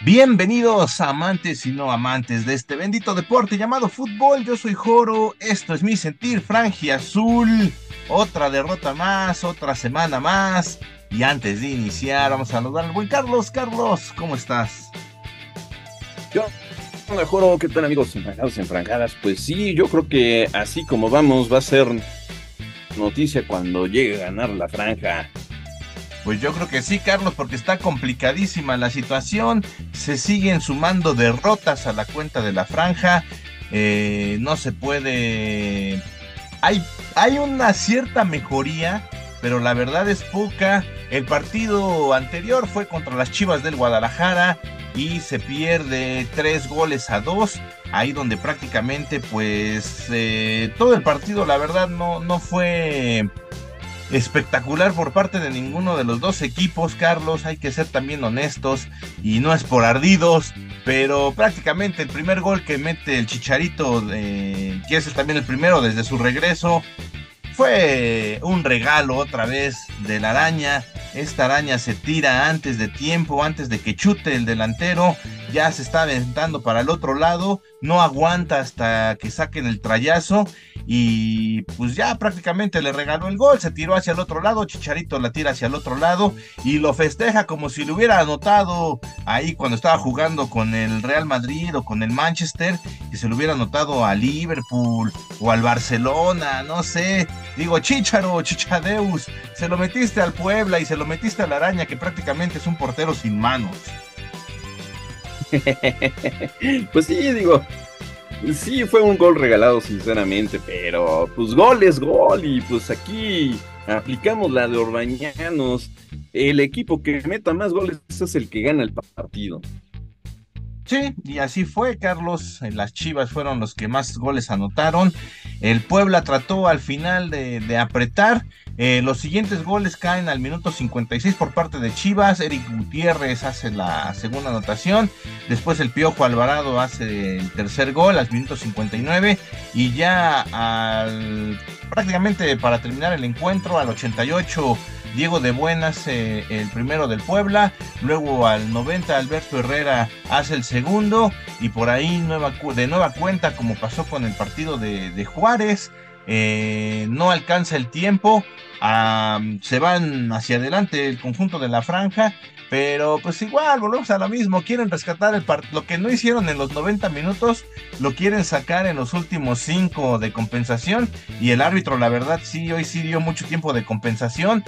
Bienvenidos amantes y no amantes de este bendito deporte llamado fútbol. Yo soy Joro, esto es mi sentir franjiazul. Otra derrota más, otra semana más. Y antes de iniciar, vamos a saludar al buen Carlos. Carlos, ¿cómo estás? Yo mejor, ¿qué tal amigos enfranjados, enfranjadas? Pues sí, yo creo que así como vamos va a ser noticia cuando llegue a ganar la franja. Pues yo creo que sí, Carlos, porque está complicadísima la situación. Se siguen sumando derrotas a la cuenta de la franja. No se puede. Hay una cierta mejoría, pero la verdad es poca. El partido anterior fue contra las Chivas del Guadalajara y se pierde 3-2. Ahí donde prácticamente, pues, todo el partido, la verdad, no fue espectacular por parte de ninguno de los dos equipos, Carlos. Hay que ser también honestos y no es por ardidos, pero prácticamente el primer gol que mete el Chicharito, que es también el primero desde su regreso, fue un regalo otra vez de la araña. Esta araña se tira antes de tiempo, antes de que chute el delantero. Ya se está aventando para el otro lado. No aguanta hasta que saquen el trayazo. Y pues ya prácticamente le regaló el gol. Se tiró hacia el otro lado. Chicharito la tira hacia el otro lado. Y lo festeja como si lo hubiera anotado ahí cuando estaba jugando con el Real Madrid o con el Manchester. Y se lo hubiera anotado a Liverpool o al Barcelona. No sé. Digo, Chícharo, Chichadeus, se lo metiste al Puebla y se lo metiste a la araña, que prácticamente es un portero sin manos. Pues sí, digo, sí fue un gol regalado sinceramente, pero pues gol es gol y pues aquí aplicamos la de Orbañanos. El equipo que meta más goles es el que gana el partido. Sí, y así fue, Carlos. Las Chivas fueron los que más goles anotaron. El Puebla trató al final de apretar. Los siguientes goles caen al minuto 56 por parte de Chivas. Eric Gutiérrez hace la segunda anotación. Después el Piojo Alvarado hace el tercer gol al minuto 59. Y ya prácticamente para terminar el encuentro, al 88, Diego de Buenas, el primero del Puebla. Luego al 90 Alberto Herrera hace el segundo. Y por ahí de nueva cuenta, como pasó con el partido de Juárez, no alcanza el tiempo. Se van hacia adelante el conjunto de la franja. Pero pues igual, volvemos a lo mismo. Quieren rescatar lo que no hicieron en los 90 minutos, lo quieren sacar en los últimos 5 de compensación. Y el árbitro, la verdad, sí, hoy sí dio mucho tiempo de compensación.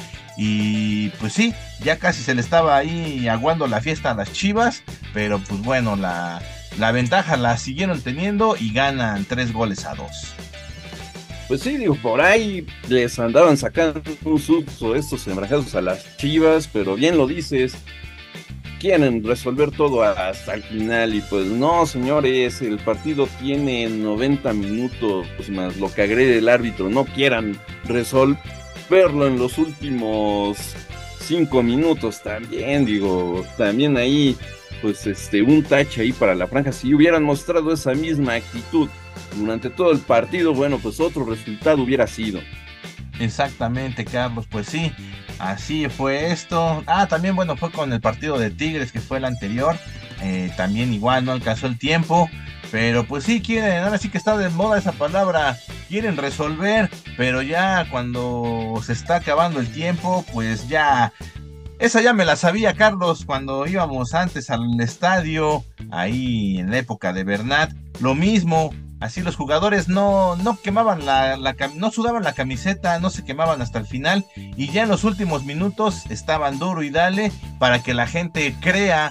Y pues sí, ya casi se le estaba ahí aguando la fiesta a las Chivas. Pero pues bueno, la ventaja la siguieron teniendo y ganan 3-2. Pues sí, digo, por ahí les andaban sacando un susto estos embarajados a las Chivas, pero bien lo dices, quieren resolver todo hasta el final y pues no, señores, el partido tiene 90 minutos más lo que agrede el árbitro, no quieran resolverlo en los últimos 5 minutos también, digo, también ahí pues un tache ahí para la franja, si hubieran mostrado esa misma actitud durante todo el partido, bueno, pues otro resultado hubiera sido. Exactamente, Carlos, pues sí, así fue esto. También, bueno, fue con el partido de Tigres, que fue el anterior. También igual no alcanzó el tiempo, pero pues sí quieren, ahora sí que está de moda esa palabra, quieren resolver, pero ya cuando se está acabando el tiempo, pues ya, esa ya me la sabía, Carlos, cuando íbamos antes al estadio, ahí en la época de Bernat, lo mismo. Así los jugadores no quemaban no sudaban la camiseta, no se quemaban hasta el final, y ya en los últimos minutos estaban duro y dale para que la gente crea,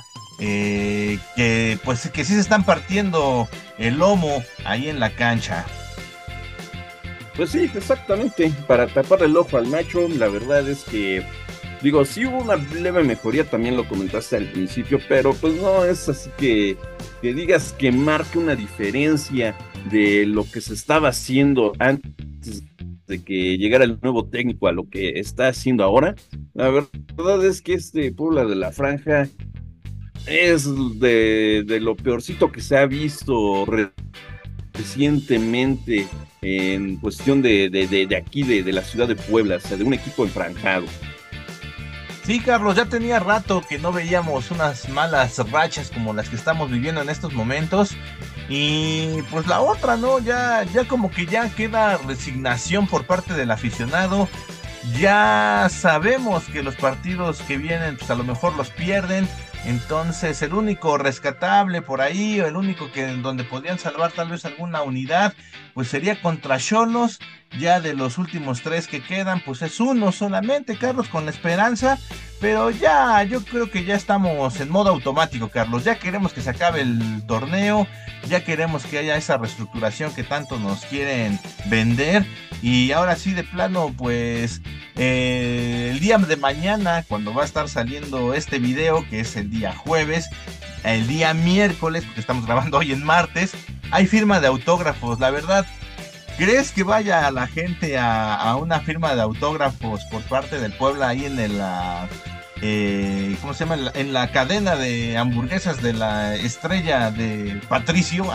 que sí se están partiendo el lomo ahí en la cancha. Pues sí, exactamente, para tapar el ojo al macho, la verdad es que, digo, sí hubo una leve mejoría, también lo comentaste al principio, pero pues no es así que digas que marque una diferencia de lo que se estaba haciendo antes de que llegara el nuevo técnico a lo que está haciendo ahora. La verdad es que este Puebla de la Franja es de lo peorcito que se ha visto recientemente en cuestión de aquí, de la ciudad de Puebla, o sea, de un equipo enfranjado. Sí, Carlos, ya tenía rato que no veíamos unas malas rachas como las que estamos viviendo en estos momentos. Y pues la otra, ¿no? Ya como que ya queda resignación por parte del aficionado. Ya sabemos que los partidos que vienen, pues a lo mejor los pierden. Entonces, el único rescatable por ahí, o el único que donde podrían salvar tal vez alguna unidad, pues sería contra Xolos. Ya de los últimos tres que quedan, pues es uno solamente, Carlos, con la esperanza. Pero ya, yo creo que ya estamos en modo automático, Carlos. Ya queremos que se acabe el torneo, ya queremos que haya esa reestructuración que tanto nos quieren vender. Y ahora sí, de plano, pues el día de mañana, cuando va a estar saliendo este video, que es el día jueves, el día miércoles, porque estamos grabando hoy en martes, hay firma de autógrafos. La verdad, ¿crees que vaya la gente a una firma de autógrafos por parte del Puebla ahí en ¿cómo se llama? En la cadena de hamburguesas de la estrella de Patricio?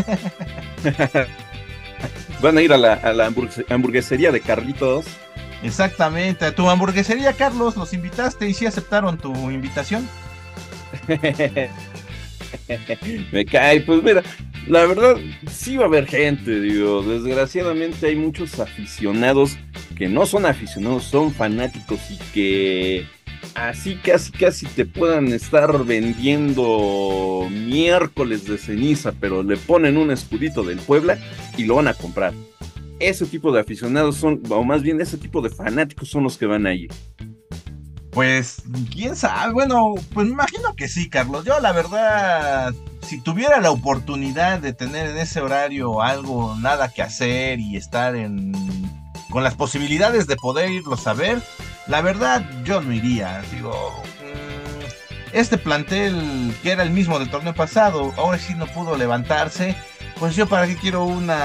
Van a ir a la hamburguesería de Carlitos. Exactamente, a tu hamburguesería, Carlos, los invitaste y sí aceptaron tu invitación. Me cae, pues mira, la verdad sí va a haber gente, digo, desgraciadamente hay muchos aficionados que no son aficionados, son fanáticos y que así casi te puedan estar vendiendo miércoles de ceniza, pero le ponen un escudito del Puebla y lo van a comprar. Ese tipo de aficionados son, o más bien ese tipo de fanáticos son los que van a ir. Pues, quién sabe, bueno, pues me imagino que sí, Carlos. Yo la verdad, si tuviera la oportunidad de tener en ese horario algo, nada que hacer y estar con las posibilidades de poder irlos a ver, la verdad yo no iría. Digo, este plantel que era el mismo del torneo pasado, ahora sí no pudo levantarse. Pues yo para qué quiero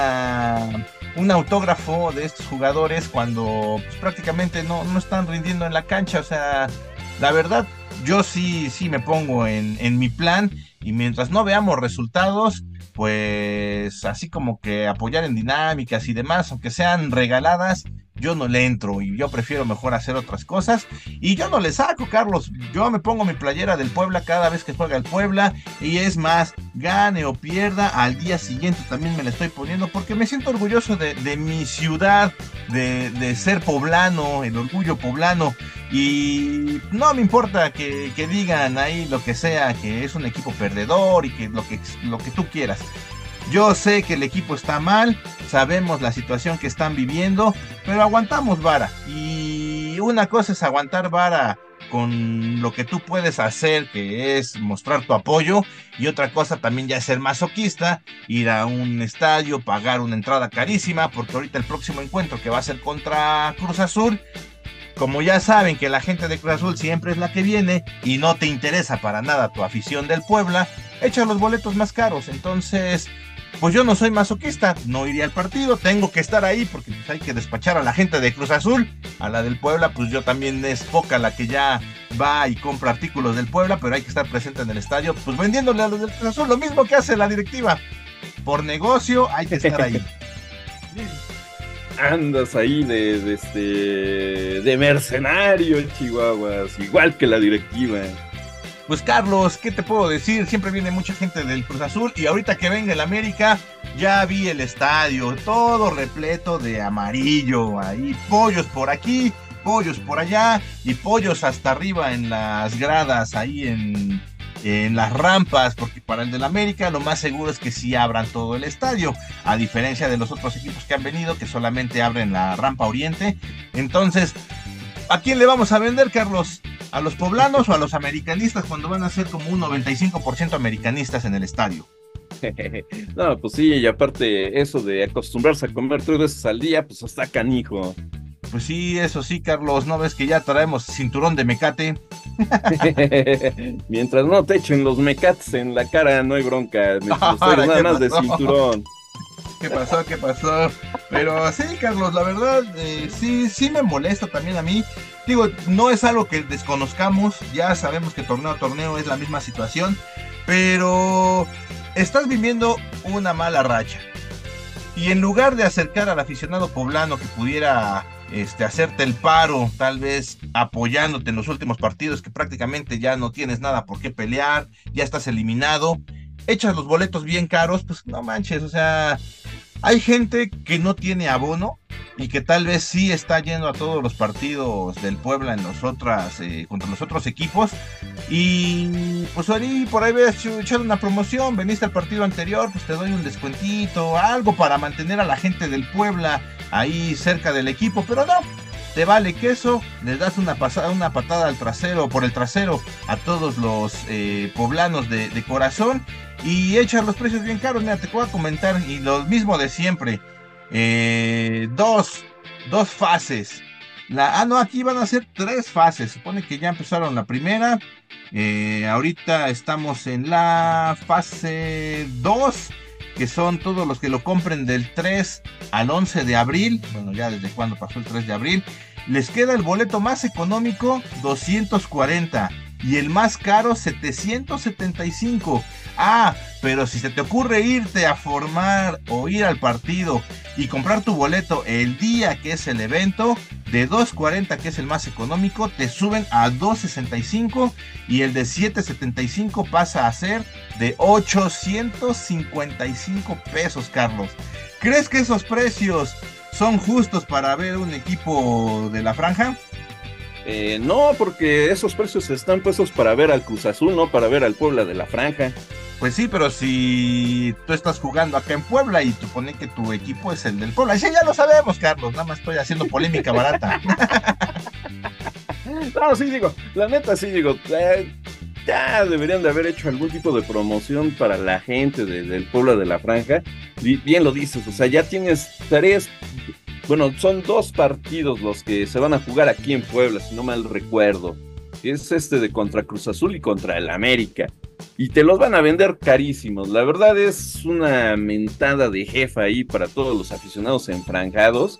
un autógrafo de estos jugadores cuando pues, prácticamente no están rindiendo en la cancha. O sea, la verdad, yo sí me pongo en mi plan, y mientras no veamos resultados, pues así como que apoyar en dinámicas y demás, aunque sean regaladas, yo no le entro y yo prefiero mejor hacer otras cosas. Y yo no le saco, Carlos. Yo me pongo mi playera del Puebla cada vez que juega el Puebla, y es más, gane o pierda, al día siguiente también me la estoy poniendo porque me siento orgulloso de mi ciudad, de ser poblano, el orgullo poblano. Y no me importa que digan ahí lo que sea, que es un equipo perdedor y que lo que tú quieras. Yo sé que el equipo está mal, sabemos la situación que están viviendo, pero aguantamos vara. Y una cosa es aguantar vara con lo que tú puedes hacer, que es mostrar tu apoyo, y otra cosa también ya es ser masoquista, ir a un estadio, pagar una entrada carísima, porque ahorita el próximo encuentro que va a ser contra Cruz Azul, como ya saben que la gente de Cruz Azul siempre es la que viene y no te interesa para nada tu afición del Puebla, echa los boletos más caros. Entonces, pues yo no soy masoquista, no iría al partido, tengo que estar ahí porque pues hay que despachar a la gente de Cruz Azul. A la del Puebla, pues yo también, es poca la que ya va y compra artículos del Puebla, pero hay que estar presente en el estadio, pues vendiéndole a los del Cruz Azul, lo mismo que hace la directiva. Por negocio hay que estar ahí. Andas ahí de mercenario, Chihuahuas, igual que la directiva. Pues Carlos, ¿qué te puedo decir? Siempre viene mucha gente del Cruz Azul, y ahorita que venga el América, ya vi el estadio, todo repleto de amarillo, ahí pollos por aquí, pollos por allá, y pollos hasta arriba en las gradas, ahí en las rampas, porque para el del América lo más seguro es que sí abran todo el estadio, a diferencia de los otros equipos que han venido, que solamente abren la rampa oriente. Entonces, ¿a quién le vamos a vender, Carlos? ¿A los poblanos o a los americanistas cuando van a ser como un 95% americanistas en el estadio? No, pues sí, y aparte eso de acostumbrarse a comer 3 veces al día, pues hasta canijo. Pues sí, eso sí, Carlos, ¿no ves que ya traemos cinturón de mecate? Mientras no te echen los mecates en la cara, no hay bronca. Nada más de cinturón. ¿Qué pasó? ¿Qué pasó? Pero sí, Carlos, la verdad, sí me molesta también a mí. Digo, no es algo que desconozcamos, ya sabemos que torneo a torneo es la misma situación, pero estás viviendo una mala racha. Y en lugar de acercar al aficionado poblano que pudiera hacerte el paro, tal vez apoyándote en los últimos partidos que prácticamente ya no tienes nada por qué pelear, ya estás eliminado, echas los boletos bien caros, pues no manches, o sea, hay gente que no tiene abono y que tal vez sí está yendo a todos los partidos del Puebla en contra los otros equipos, y pues ahí por ahí ves echado una promoción, veniste al partido anterior, pues te doy un descuentito, algo para mantener a la gente del Puebla ahí cerca del equipo, pero no, te vale queso, les das una patada al trasero, por el trasero a todos los poblanos de corazón, y echas los precios bien caros. Mira, te voy a comentar, y lo mismo de siempre, dos fases. No, aquí van a ser 3 fases, supone que ya empezaron la primera, ahorita estamos en la fase 2, que son todos los que lo compren del 3 al 11 de abril, bueno, ya desde cuando pasó el 3 de abril, les queda el boleto más económico, 240, y el más caro, 775. Pero si se te ocurre irte a formar o ir al partido y comprar tu boleto el día que es el evento, de 240, que es el más económico, te suben a 265, y el de 775 pasa a ser de 855 pesos, Carlos. ¿Crees que esos precios son justos para ver un equipo de la franja? No, porque esos precios están puestos para ver al Cruz Azul, no para ver al Puebla de la Franja. Pues sí, pero si tú estás jugando acá en Puebla y supone que tu equipo es el del Puebla, sí, ya lo sabemos, Carlos, nada más estoy haciendo polémica barata. No, sí, digo, la neta, sí, digo, ya deberían de haber hecho algún tipo de promoción para la gente del Puebla de la Franja. Bien lo dices, o sea, ya tienes 3, bueno, son 2 partidos los que se van a jugar aquí en Puebla, si no mal recuerdo. Es de contra Cruz Azul y contra el América. Y te los van a vender carísimos. La verdad es una mentada de jefa ahí para todos los aficionados enfranjados,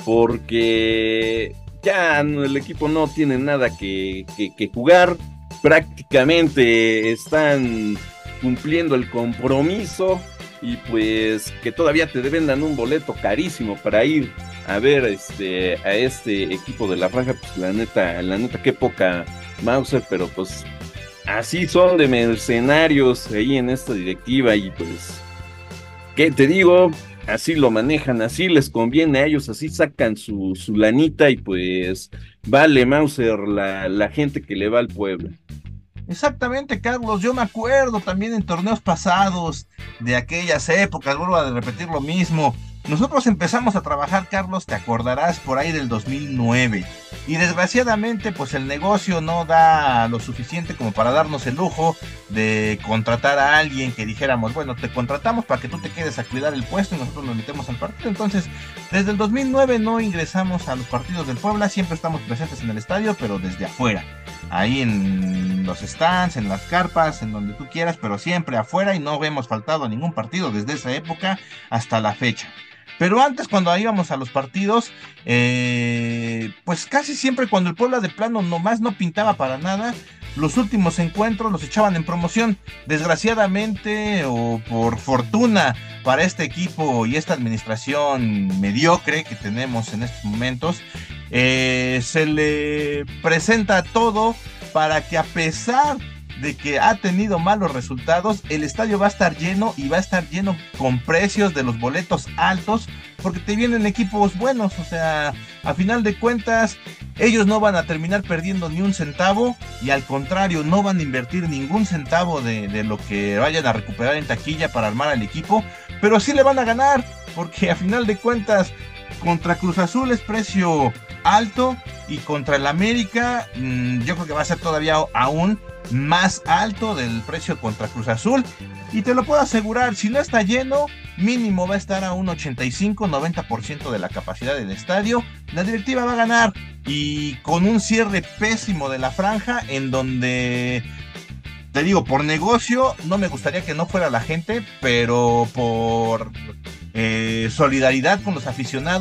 porque ya el equipo no tiene nada que jugar. Prácticamente están cumpliendo el compromiso, y pues que todavía te vendan un boleto carísimo para ir a ver a este equipo de la Franja. Pues la neta, qué poca Mauser, pero pues así son de mercenarios ahí en esta directiva, y pues, ¿qué te digo? Así lo manejan, así les conviene a ellos, así sacan su lanita, y pues vale Mauser la gente que le va al Puebla. Exactamente, Carlos, yo me acuerdo también en torneos pasados de aquellas épocas, vuelvo a repetir lo mismo. Nosotros empezamos a trabajar, Carlos, te acordarás, por ahí del 2009, y desgraciadamente pues el negocio no da lo suficiente como para darnos el lujo de contratar a alguien que dijéramos, bueno, te contratamos para que tú te quedes a cuidar el puesto y nosotros nos metemos al partido. Entonces, desde el 2009 no ingresamos a los partidos del Puebla, siempre estamos presentes en el estadio, pero desde afuera, ahí en los stands, en las carpas, en donde tú quieras, pero siempre afuera, y no hemos faltado a ningún partido desde esa época hasta la fecha. Pero antes, cuando íbamos a los partidos, pues casi siempre cuando el Puebla de plano nomás no pintaba para nada, los últimos encuentros los echaban en promoción. Desgraciadamente, o por fortuna para este equipo y esta administración mediocre que tenemos en estos momentos, se le presenta todo para que, a pesar de que ha tenido malos resultados, el estadio va a estar lleno, y va a estar lleno con precios de los boletos altos, porque te vienen equipos buenos. O sea, a final de cuentas, ellos no van a terminar perdiendo ni un centavo, y al contrario, no van a invertir ningún centavo de lo que vayan a recuperar en taquilla para armar al equipo, pero sí le van a ganar, porque a final de cuentas, contra Cruz Azul es precio alto, y contra el América yo creo que va a ser todavía aún más alto del precio contra Cruz Azul, y te lo puedo asegurar, si no está lleno, mínimo va a estar a un 85-90% de la capacidad del estadio. La directiva va a ganar, y con un cierre pésimo de la franja, en donde, te digo, por negocio no me gustaría que no fuera la gente, pero por solidaridad con los aficionados,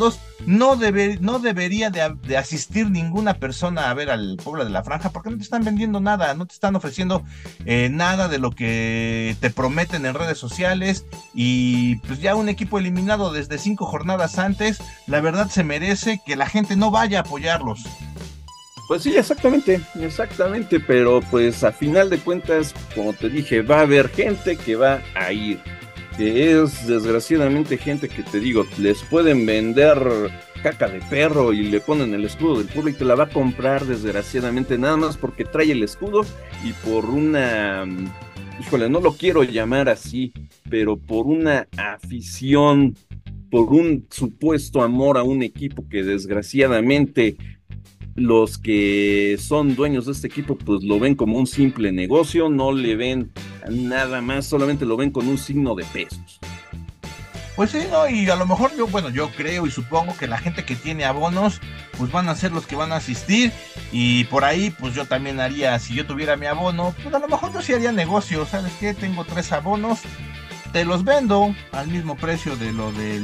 no debería de asistir ninguna persona a ver al Puebla de la Franja, porque no te están vendiendo nada, no te están ofreciendo nada de lo que te prometen en redes sociales, y pues ya un equipo eliminado desde 5 jornadas antes, la verdad se merece que la gente no vaya a apoyarlos. Pues sí, exactamente, pero pues a final de cuentas, como te dije, va a haber gente que va a ir, que es desgraciadamente gente que te digo, les pueden vender caca de perro y le ponen el escudo del Puebla y te la va a comprar desgraciadamente, nada más porque trae el escudo y por una, híjole, no lo quiero llamar así, pero por una afición, por un supuesto amor a un equipo que desgraciadamente los que son dueños de este equipo pues lo ven como un simple negocio, no le ven nada más, solamente lo ven con un signo de pesos. Pues sí, ¿no? Y a lo mejor yo creo y supongo que la gente que tiene abonos, pues van a ser los que van a asistir, y por ahí, pues yo también haría, si yo tuviera mi abono, pues a lo mejor yo sí haría negocio, ¿sabes qué? Tengo 3 abonos, te los vendo al mismo precio de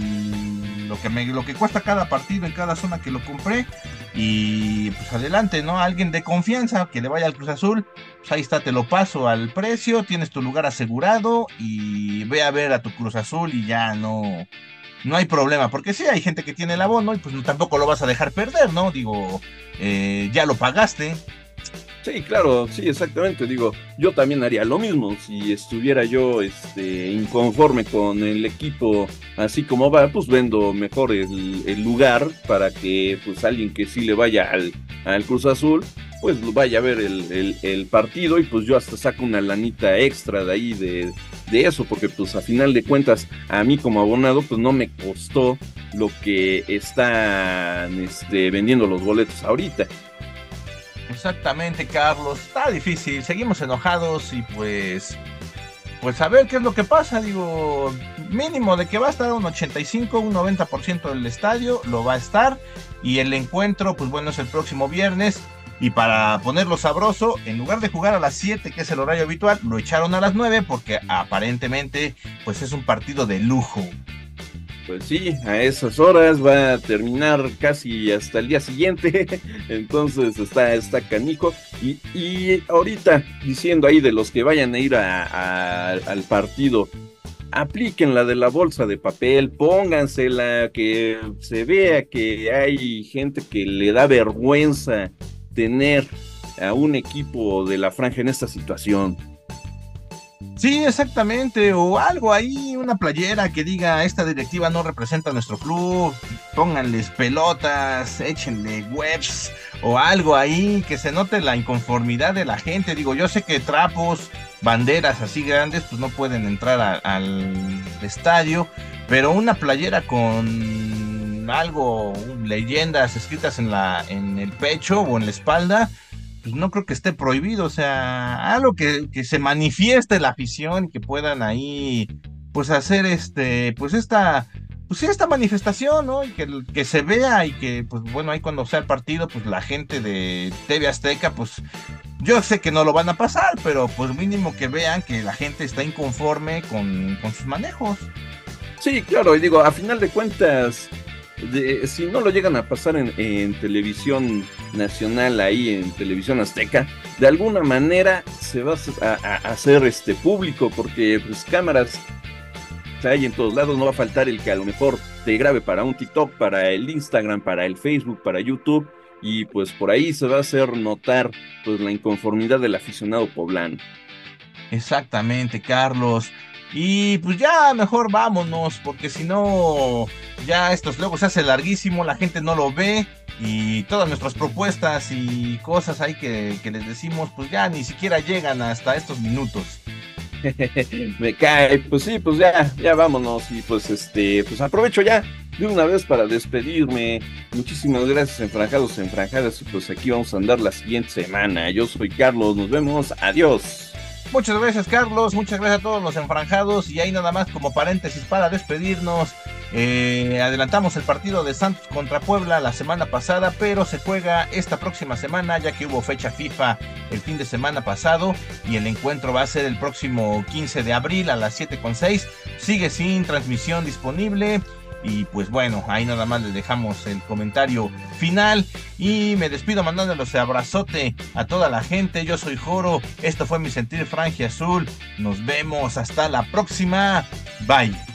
lo que cuesta cada partido en cada zona que lo compré, y pues adelante, ¿no? Alguien de confianza que le vaya al Cruz Azul, pues ahí está, te lo paso al precio, tienes tu lugar asegurado y ve a ver a tu Cruz Azul y ya no hay problema, porque sí, hay gente que tiene el abono y pues tampoco lo vas a dejar perder, ¿no? Digo, ya lo pagaste. Sí, claro, sí, exactamente. Digo, yo también haría lo mismo si estuviera yo inconforme con el equipo así como va, pues vendo mejor el lugar para que pues alguien que sí le vaya al Cruz Azul, pues vaya a ver el partido y pues yo hasta saco una lanita extra de ahí de eso, porque pues a final de cuentas a mí como abonado pues no me costó lo que están vendiendo los boletos ahorita. Exactamente, Carlos, está difícil, seguimos enojados y pues a ver qué es lo que pasa. Digo, mínimo de que va a estar un 85, un 90% del estadio, lo va a estar, y el encuentro, pues bueno, es el próximo viernes, y para ponerlo sabroso, en lugar de jugar a las 7, que es el horario habitual, lo echaron a las 9 porque aparentemente pues es un partido de lujo. Pues sí, a esas horas va a terminar casi hasta el día siguiente, entonces está canijo. Y ahorita diciendo ahí de los que vayan a ir al partido, apliquen la de la bolsa de papel, póngansela, que se vea que hay gente que le da vergüenza tener a un equipo de la Franja en esta situación. Sí, exactamente, o algo ahí, una playera que diga esta directiva no representa a nuestro club, pónganles pelotas, échenle webs o algo ahí, que se note la inconformidad de la gente. Digo, yo sé que trapos, banderas así grandes pues no pueden entrar al estadio, pero una playera con algo, leyendas escritas en el pecho o en la espalda, pues no creo que esté prohibido. O sea, algo que se manifieste la afición y que puedan ahí, pues hacer esta manifestación, ¿no? Y que se vea, y que, pues bueno, ahí cuando sea el partido, pues la gente de TV Azteca, pues yo sé que no lo van a pasar, pero pues mínimo que vean que la gente está inconforme con sus manejos. Sí, claro, y digo, a final de cuentas, si no lo llegan a pasar en televisión nacional, ahí en televisión azteca, de alguna manera se va a hacer público, porque pues cámaras hay en todos lados, no va a faltar el que a lo mejor te grabe para un TikTok, para el Instagram, para el Facebook, para YouTube, y pues por ahí se va a hacer notar pues la inconformidad del aficionado poblano. Exactamente, Carlos. Y pues ya mejor vámonos, porque si no, ya estos luego se hace larguísimo, la gente no lo ve, y todas nuestras propuestas y cosas ahí que les decimos, pues ya ni siquiera llegan hasta estos minutos. Me cae, pues sí, pues ya vámonos, y pues pues aprovecho ya de una vez para despedirme. Muchísimas gracias, enfranjados, enfranjadas, y pues aquí vamos a andar la siguiente semana. Yo soy Carlos, nos vemos, adiós. Muchas gracias, Carlos, muchas gracias a todos los enfranjados, y ahí nada más como paréntesis para despedirnos, adelantamos el partido de Santos contra Puebla la semana pasada, pero se juega esta próxima semana, ya que hubo fecha FIFA el fin de semana pasado, y el encuentro va a ser el próximo 15 de abril a las 7:06, sigue sin transmisión disponible, Y pues bueno, ahí nada más les dejamos el comentario final y me despido mandándoles un abrazote a toda la gente. Yo soy Joro, esto fue Mi Sentir Franja Azul. Nos vemos hasta la próxima. Bye.